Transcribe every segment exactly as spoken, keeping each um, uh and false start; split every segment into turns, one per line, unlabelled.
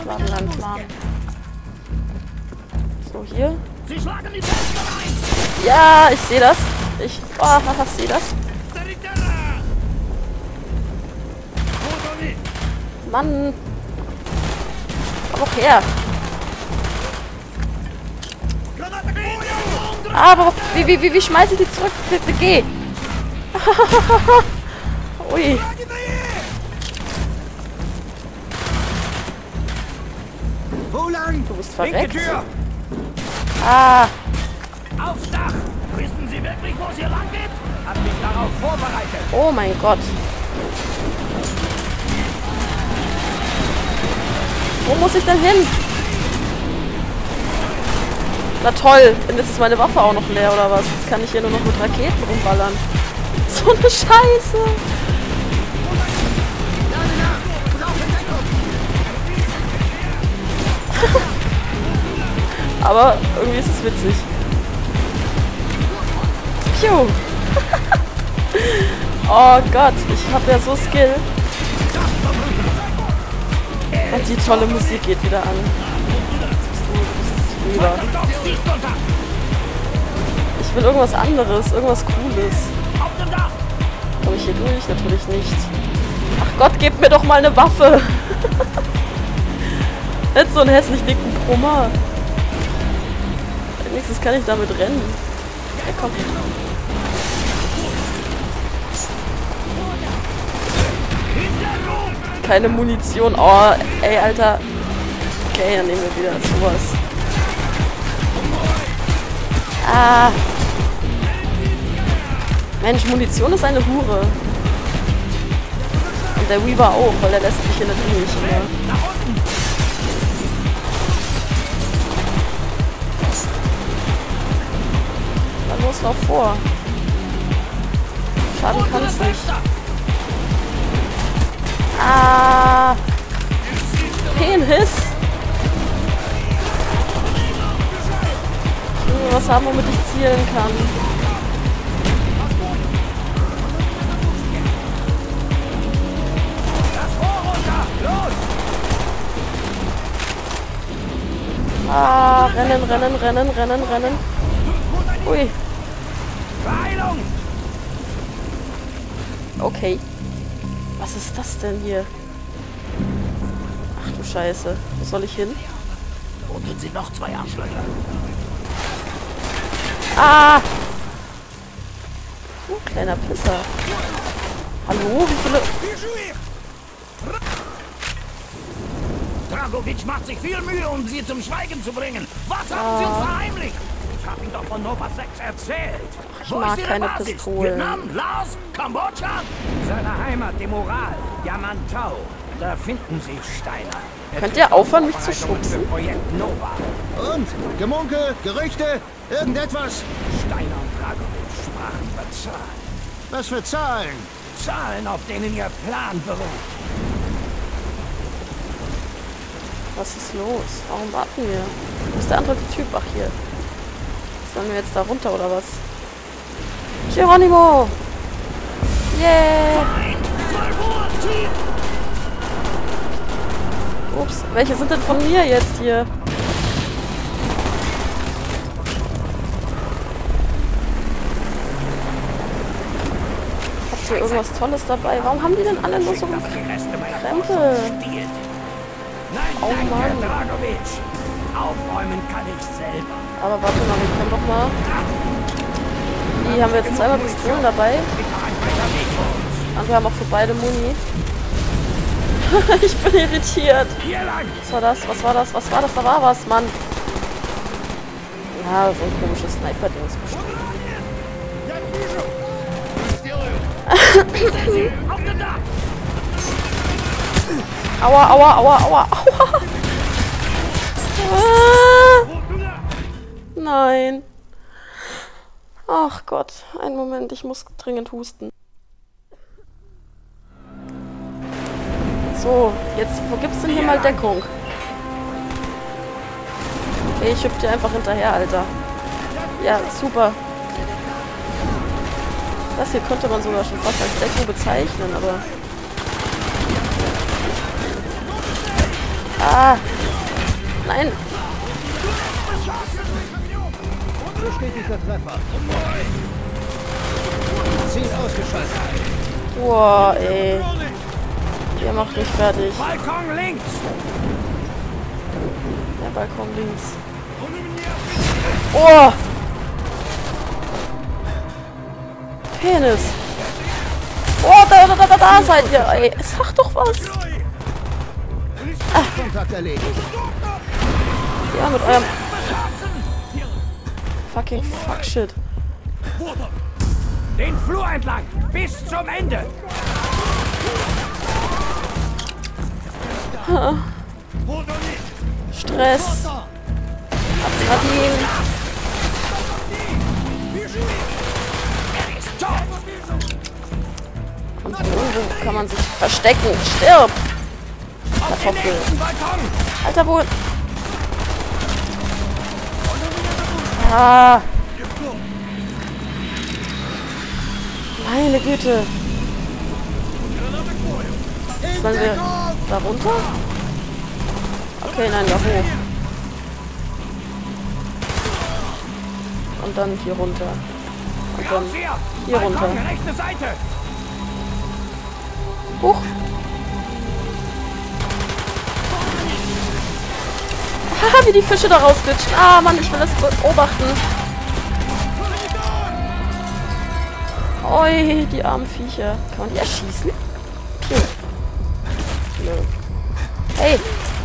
Plan, Plan, Plan. So, hier.
Sie schlagen die Fenster ein!
Ja, ich sehe das. Ich oh, haha, sehe das. Mann. Komm doch her. Aber wie, wie, wie, wie schmeiße ich die zurück? Bitte geh. Ui.
Wo lang?
Du bist verreckt.
Tür.
Ah.
Aufs Dach! Wissen Sie wirklich, wo es hier lang geht? Hab mich darauf vorbereitet.
Oh mein Gott. Wo muss ich denn hin? Na toll. Und jetzt ist meine Waffe auch noch leer, oder was? Jetzt kann ich hier nur noch mit Raketen rumballern. So eine Scheiße. Aber irgendwie ist es witzig. Piu. Oh Gott, ich habe ja so Skill. Und die tolle Musik geht wieder an. Du bist rüber. Ich will irgendwas anderes, irgendwas Cooles. Komme ich hier durch? Natürlich nicht. Ach Gott, gebt mir doch mal eine Waffe. Nicht so einen hässlich dicken Brummer. Wenigstens kann ich damit rennen. Ja, komm. Keine Munition. Oh, ey, Alter. Okay, dann nehmen wir wieder sowas. Ah. Mensch, Munition ist eine Hure. Und der Weaver auch, weil der lässt mich hier nicht durch. Ne? Dann los, lauf vor. Schaden kann's nicht. Ah. Penis. Ich will was haben, womit ich zielen kann. Ah, rennen, rennen, rennen, rennen, rennen. Ui. Okay. Was ist das denn hier? Ach du Scheiße. Wo soll ich hin?
Unten sind noch zwei Arschlöcher.
Ah! Oh, kleiner Pisser. Hallo? Wie viele...
Dragovic macht sich viel Mühe, um sie zum Schweigen zu bringen. Was haben
ah.
Sie uns verheimlicht? Ich habe Ihnen doch von Nova sechs erzählt.
Ich mag keine Pistolen.
Vietnam, Laos, Kambodscha? Seine Heimat, die Moral, Yamantau. Da finden Sie Steiner. Er
Könnt ihr aufhören, mich zu schubsen?
Projekt Nova.
Und? Gemunkel? Gerüchte? Irgendetwas?
Steiner und Dragovic sprachen über Zahlen.
Was für Zahlen?
Zahlen, auf denen Ihr Plan beruht.
Was ist los? Warum warten wir? Wo ist der andere Typ? Ach, hier. Sollen wir jetzt da runter, oder was? Geronimo! Yeah! Ups, welche sind denn von mir jetzt hier? Habt ihr irgendwas Tolles dabei? Warum haben die denn alle nur so einen Krempel? Oh Mann.
Aufräumen kann ich selber.
Aber warte mal, wir können doch mal... Die haben wir jetzt zweimal Pistolen dabei. Und wir haben auch für beide Muni. Ich bin irritiert. Was war das? Was war das? Was war das? Da war was, Mann. Ja, so ein komisches Sniper-Ding ist bestimmt. Aua, aua, aua, aua, aua. Ah. Nein. Ach Gott, einen Moment, ich muss dringend husten. So, jetzt, wo gibt's denn hier mal Deckung? Okay, ich hüpfe dir einfach hinterher, Alter. Ja, super. Das hier könnte man sogar schon fast als Deckung bezeichnen, aber... Ah! Nein!
Bestätigter Treffer. Ziel ausgeschaltet.
Boah, ey. Ihr macht mich fertig.
Balkon links!
Der Balkon links. Oh! Penis! Oh, da, da, da, da, da seid ihr, ey. Sag doch was!
Kontakt erledigt.
Ja, mit eurem... Fucking fuck shit.
Den Flur entlang! Bis zum Ende!
Stress. Adrenalin. Und irgendwo kann man sich verstecken. Stirb! Kartoffel. Alter, wo... Ah. Meine Güte. Sollen wir da runter? Okay, nein, da hoch. Und dann hier runter. Und dann hier runter. Huch. Haha, wie die Fische da rausglitschen. Ah, Mann, ich will das beobachten. Oi, die armen Viecher. Kann man die erschießen? Hm. Nö. Hey!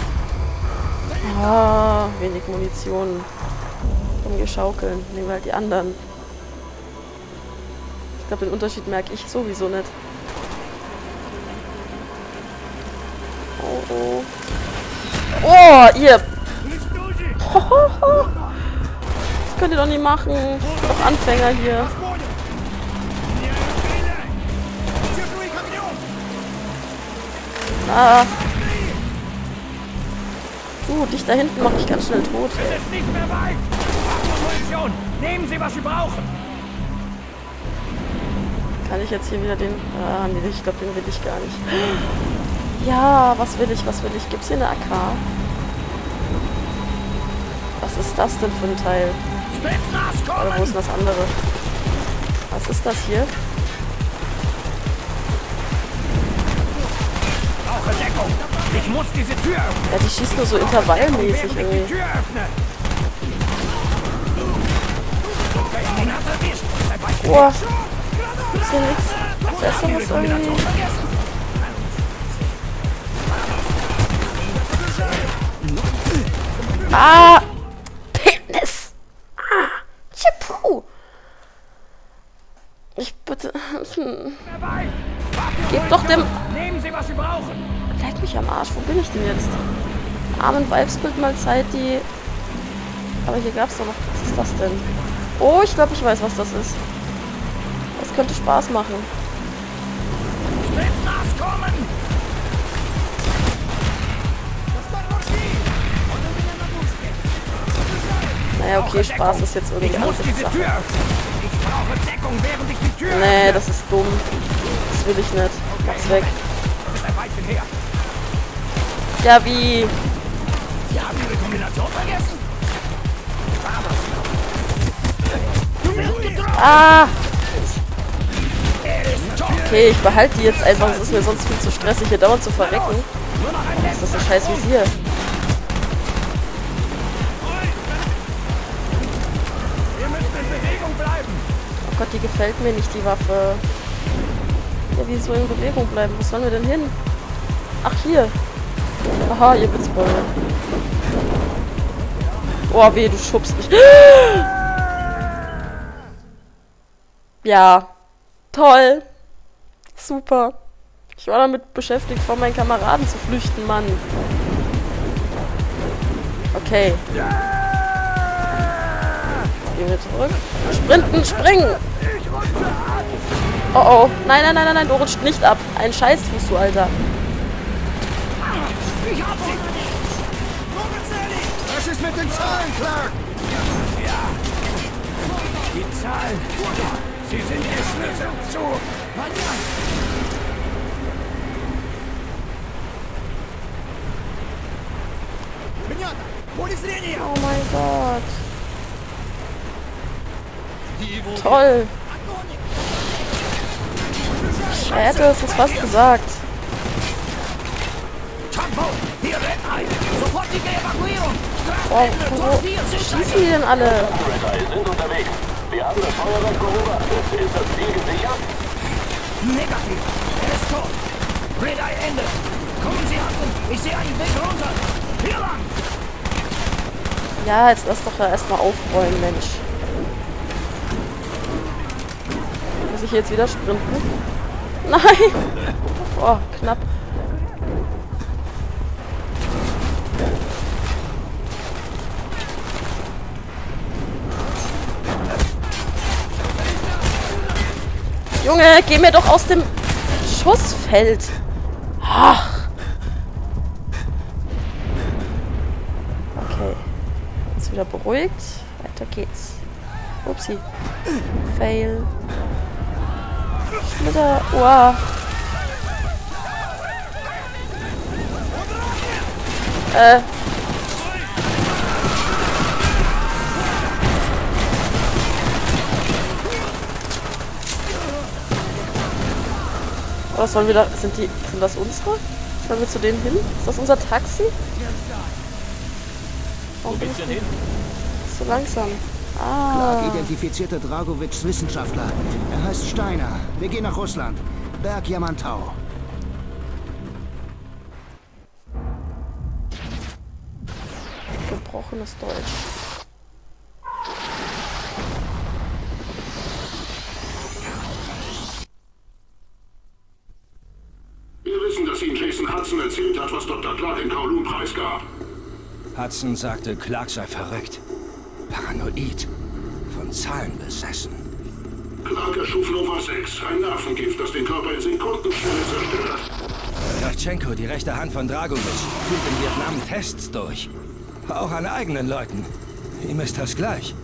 Ah, wenig Munition. Rumgeschaukeln. Nehmen wir halt die anderen. Ich glaube, den Unterschied merke ich sowieso nicht. Oh, oh. Oh, ihr! Das könnt ihr doch nicht machen. Doch Anfänger hier. Ah. Uh, dich da hinten mache ich ganz schnell tot.
Es ist nicht mehr weit. Munition. Nehmen Sie, was Sie brauchen.
Kann ich jetzt hier wieder den... Ah, nee, ich glaube, den will ich gar nicht. Ja, was will ich, was will ich? Gibt's hier eine A K? Was ist das denn für ein Teil? Oder wo ist denn das andere? Was ist das hier?
Brauche Deckung. Ich muss diese Tür öffnen.
Ja, die schießt nur so intervallmäßig irgendwie.
Die Tür öffne.
Boah. Gibt's hier nichts Besseres irgendwie? Ah! Penis! Ah! Chipu! Ich bitte... Hm. Gib doch dem...
Nehmen Sie, was Sie brauchen.
Leck mich am Arsch. Wo bin ich denn jetzt? Armen Weibsbild mal Zeit, die... Aber hier gab's doch noch... Was ist das denn? Oh, ich glaube, ich weiß, was das ist. Das könnte Spaß machen.
Spitznass kommen!
Naja, okay, Spaß ist jetzt irgendwie
Ich muss diese
Ansichtssache.
Tür öffnen. Ich brauche Deckung, während ich die Tür
Nee,
öffne.
das ist dumm. Das will ich nicht. Mach's weg.
Das ist ein Weilchen her.
Ja, wie?
Sie haben Ihre Kombination vergessen?
Ah! Okay, ich behalte die jetzt einfach. Es ist mir sonst viel zu stressig, hier dauernd zu verrecken. Was ist das ein scheiß Visier?
Wir müssen in Bewegung bleiben.
Oh Gott, die gefällt mir nicht, die Waffe. Ja, wie so in Bewegung bleiben? Wo sollen wir denn hin? Ach, hier. Aha, ihr Witzbold. Oh, weh, du schubst mich. Ja. Toll. Super. Ich war damit beschäftigt, vor meinen Kameraden zu flüchten, Mann. Okay. Jetzt gehen wir zurück. Sprinten, springen! Oh oh. Nein, nein, nein, nein, nein, du rutscht nicht ab. Ein Scheiß tust du, Alter.
Ich hab sie.
Was ist mit den Zahlen, Clark?
Ja. Die Zahlen. Sie sind der Schlüssel zu.
Oh mein Gott. Toll. Er hätte es uns fast gesagt. Wow, von wo schießen die denn alle?
sind unterwegs. Wir haben das Feuerwerk beobachtet. Ist das Ziel gesichert?
Negativ. Er ist tot. Red Eye endet. Kommen Sie, Hudson. Ich sehe einen Weg runter. Hier lang.
Ja, jetzt lass doch da erstmal aufräumen, Mensch. Muss ich jetzt wieder sprinten? Nein! Oh, knapp. Junge, geh mir doch aus dem Schussfeld. Ach. Okay. Jetzt wieder beruhigt. Weiter geht's. Upsi. Fail. Schlitter. Uah. Äh. Was sollen wir da? Sind die. Sind das unsere? Sollen wir zu denen hin? Ist das unser Taxi? Warum bin ich denn hin? So langsam. Ah.
Clark identifizierte Dragovics Wissenschaftler. Er heißt Steiner. Wir gehen nach Russland. Berg Yamantau.
Gebrochenes Deutsch.
Wir wissen, dass Ihnen Jason Hudson erzählt hat, was Doktor Clark in Kowloon preisgab.
Hudson sagte, Clark sei verrückt. Paranoid. Von Zahlen besessen.
Clark erschuf Nova sechs, ein Nervengift, das den Körper in Sekundenschnelle zerstört.
Kravtschenko, die rechte Hand von Dragovic, führt in Vietnam Tests durch. Auch an eigenen Leuten. Ihm ist das gleich.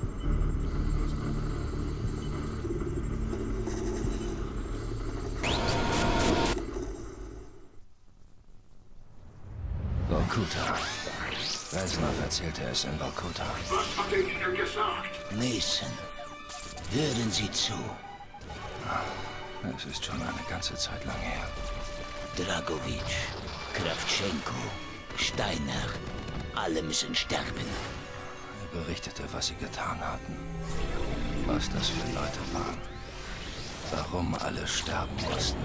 Vorkuta. Reznov erzählte es in Vorkuta.
Was hat er Ihnen gesagt?
Mason, hören Sie zu.
Es ist schon eine ganze Zeit lang her.
Dragovic, Kravtschenko, Steiner, alle müssen sterben.
Er berichtete, was sie getan hatten. Was das für Leute waren. Warum alle sterben mussten.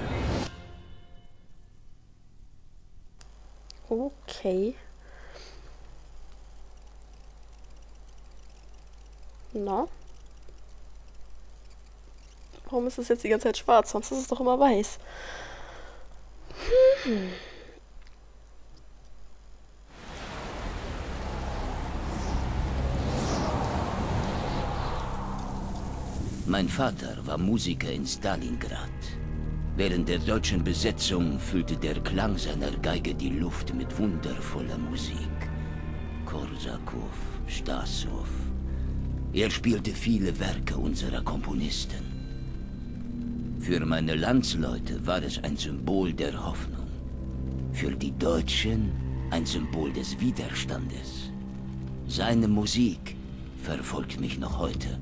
Okay. Na? Warum ist es jetzt die ganze Zeit schwarz? Sonst ist es doch immer weiß. Hm.
Mein Vater war Musiker in Stalingrad. Während der deutschen Besetzung füllte der Klang seiner Geige die Luft mit wundervoller Musik. Korsakow, Stassow. Er spielte viele Werke unserer Komponisten. Für meine Landsleute war es ein Symbol der Hoffnung. Für die Deutschen ein Symbol des Widerstandes. Seine Musik verfolgt mich noch heute.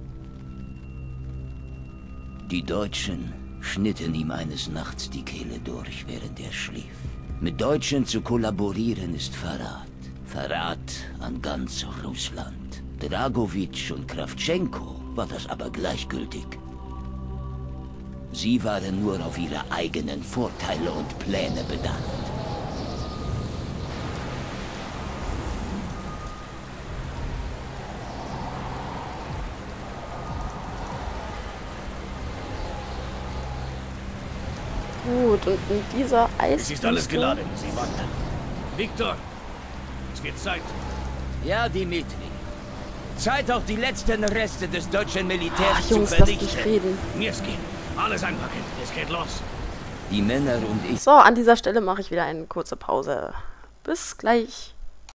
Die Deutschen schnitten ihm eines Nachts die Kehle durch, während er schlief. Mit Deutschen zu kollaborieren ist Verrat. Verrat an ganz Russland. Dragovic und Kravtschenko war das aber gleichgültig. Sie waren nur auf ihre eigenen Vorteile und Pläne bedacht.
Gut, und in dieser Eis...
Es ist alles geladen. Sie warten. Viktor, es wird Zeit.
Ja, Dimitri. Zeit, auch die letzten Reste des deutschen Militärs
Ach,
zu
Jungs, lasst
vernichten.
mich reden.
Mirski, alles einpacken. Es geht los.
Die Männer und ich...
So, an dieser Stelle mache ich wieder eine kurze Pause. Bis gleich.